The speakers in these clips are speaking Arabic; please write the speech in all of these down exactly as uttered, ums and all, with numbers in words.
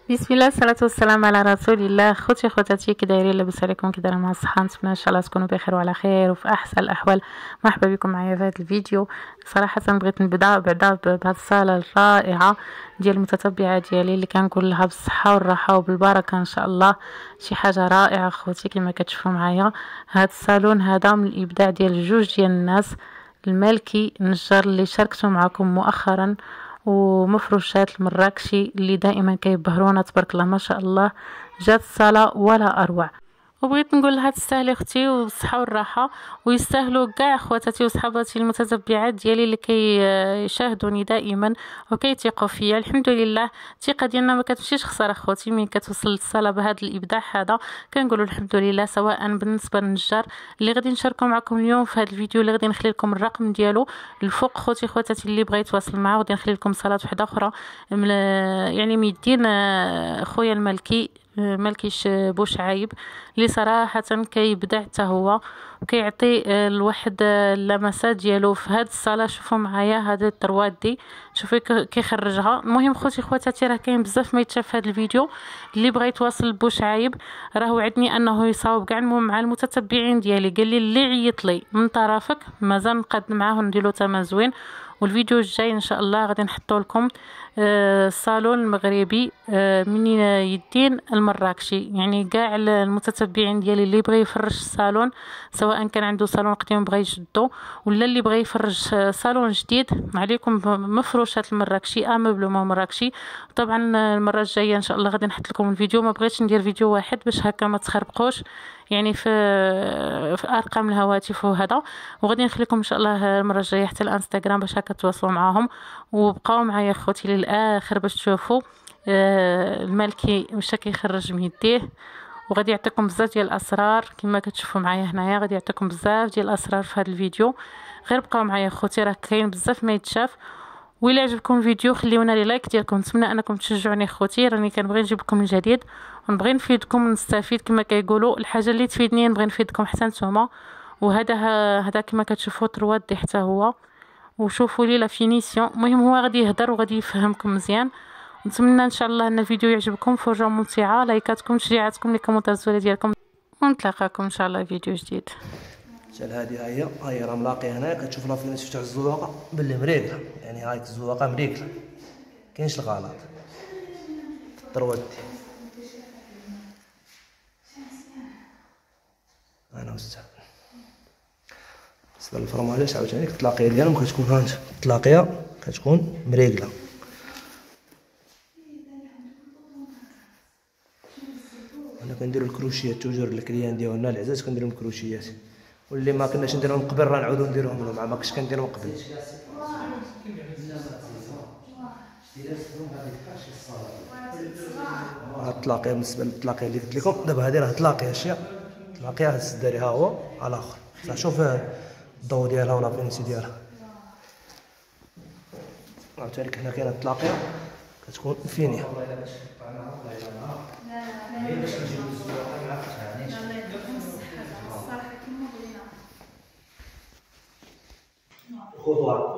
بسم الله، الصلاة والسلام على رسول الله. خوتي خواتاتي، كي دايرين؟ لاباس عليكم؟ كي دايرين مع الصحة؟ نتمنى ان شاء الله تكونوا بخير وعلى خير وفي احسن الاحوال. مرحبا بكم معايا في هذا الفيديو. صراحة بغيت نبدا بعدا بهذه الصالة الرائعة ديال المتتبعة ديالي اللي كنقول لها بالصحة والراحة وبالبركة ان شاء الله. شي حاجة رائعة خوتي كما كتشوفوا معايا. هذا الصالون هذا من الابداع ديال جوج ديال الناس، المالكي النجار اللي شاركته معكم مؤخرا، ومفروشات المراكشي اللي دائما كيبهرونا تبارك الله ما شاء الله. جات الصلاة ولا اروع. وبغيت نقول لها تستاهلي اختي والصحه والراحه، ويستاهلوا كاع خواتاتي وصحاباتي المتتبعات ديالي اللي كيشاهدوني دائما وكيثيقوا فيا. الحمد لله الثقه ديالنا ما كتمشيش خساره خوتي. من كتوصل للصلاه بهذا الابداع هذا كنقولوا الحمد لله. سواء بالنسبه للنجار اللي غادي نشاركوا معكم اليوم في هذا الفيديو، اللي غادي نخلي لكم الرقم ديالو الفوق خوتي خواتاتي اللي بغى يتواصل معاه، وغادي نخلي لكم صلاه وحده اخرى يعني ميدين خويا المالكي مالكيش بوشعايب اللي صراحه كيبدع حتى هو وكيعطي الواحد اللمسات ديالو في هذه الصاله. شوفوا معايا هذه الطروات دي، شوفي كيخرجها. المهم خوتي خواتاتي راه كاين بزاف ما يتشاف في هذا الفيديو. اللي بغى يتواصل بوشعايب راه وعدني انه يصاوب كاع مع المتتبعين ديالي، قال لي اللي عيط لي من طرفك مازال نقاد معاه نديرو ثمن زوين. والفيديو الجاي ان شاء الله غادي نحطو لكم الصالون المغربي من يدين المراكشي. يعني كاع المتتبعين ديالي اللي بغى يفرش الصالون، سواء كان عنده صالون قديم بغى يشدو ولا اللي بغى يفرش صالون جديد، عليكم مفروشات المراكشي امبلومون مراكشي. طبعا المره الجايه ان شاء الله غادي نحط لكم الفيديو. ما بغيتش ندير فيديو واحد باش هكا ما تخربقوش يعني في في ارقام الهواتف وهذا. وغادي نخليكم ان شاء الله المره الجايه حتى الانستغرام باش هكا تواصلوا معاهم. وبقاو معايا خوتي للاخر باش تشوفوا آه المالكي واش كيخرج من يديه. وغادي يعطيكم بزاف ديال الاسرار كما كتشوفوا معايا هنايا. غادي يعطيكم بزاف ديال الاسرار في هذا الفيديو. غير بقاو معايا خوتي، راه كاين بزاف ما يتشاف. وإلا عجبكم الفيديو خليونا لي لايك ديالكم. نتمنى انكم تشجعوني خوتي، راني كنبغي نجيب لكم الجديد ونبغي نفيدكم ونستفيد كما كيقولوا. الحاجه اللي تفيدني نبغي نفيدكم حتى نتوما. وهذا هذا كما كتشوفوا ترواد دي حتى هو. وشوفوا لي لا فينيسيون. المهم هو غادي يهضر وغادي يفهمكم مزيان. نتمنى ان شاء الله ان الفيديو يعجبكم. فرجه ممتعه، لايكاتكم تشجيعاتكم لي كومونتات زوينه ديالكم، ونتلاقاكم ان شاء الله في فيديو جديد. شحال هادي ها هي ها هي راه ملاقيه هنايا كتشوف لا فينيسيون تاع الزواقه باللي مريقله. يعني هاي الزواقه مريقله كاينش الغلط. الطروات دي انا استاذ بالنسبه للفرماجات عاوتاني التلاقيه ديالهم كتكون هانت التلاقيه كتكون مريقله. انا كنديروا الكروشيات توجور للكليان ديالنا العزاز، كنديروا الكروشيات واللي ما كناش نديرهم قبل راه نعاودو نديروهم لهم. ما كنتش كنديرهم قبل. ها التلاقيه بالنسبه للتلاقيه اللي قلت لكم دابا. هذه راه تلاقيه اشياء تلاقيها السداري ها هو على الاخر. صح شوف الضو ديالها ولا فينيسي ديالها. عاوتاني هنا كاينه التلاقيه كتكون فينيه. خضوار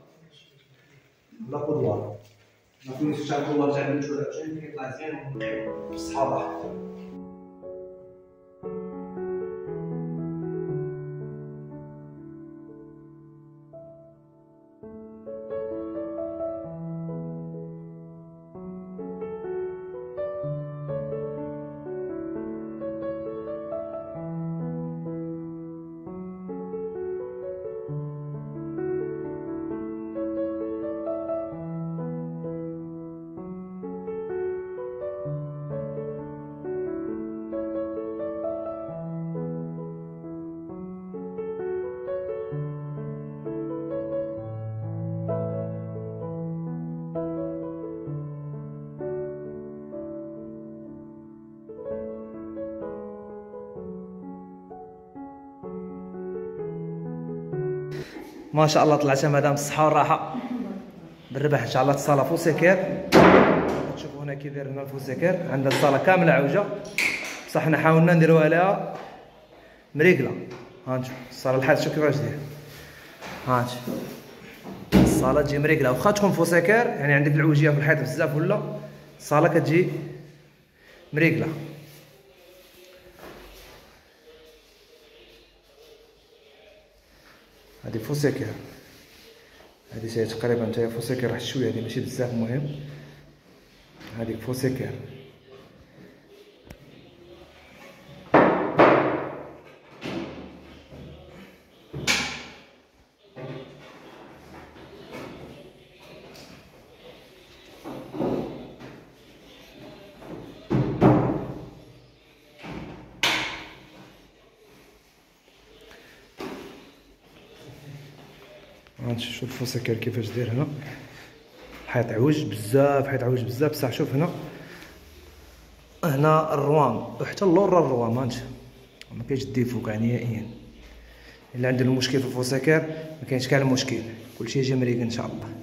لا خضوار ما فينيش تاع الخضوار تاع المنتوره عشان كيطلع زين بالصحابه. ما شاء الله طلعتها مدام الصحه والراحه بالربح ان شاء الله. الصاله فوسيكير تشوفوا هنا كي داير لنا الفوسيكير. عندنا الصاله كامله عوجه بصح حنا حاولنا نديروها لها مريقله. ها نشوف الصاله الحاد شوف كيفاش داير. ها الصاله تجي مريقله واخا تكون فوسيكير يعني عندك العوجيه في الحيط بزاف ولا الصاله كتجي مريقله. هادي فوسيكير، هادي شي تقريبا نتايا فوسيكير واحد شويه، هادي ماشي بزاف مهم. هاديك فوسيكير غنشوف الفوسيكير كيفاش داير هنا. الحيط عوج بزاف، حيط عوج بزاف بصح شوف هنا هنا الروام وحتى اللور الروام هانت ما كاينش ديفو كاع نهائيا. الا عندنا المشكل في الفوسيكير ما كاينش كاع المشكل، كلشي يجي مريق ان شاء الله.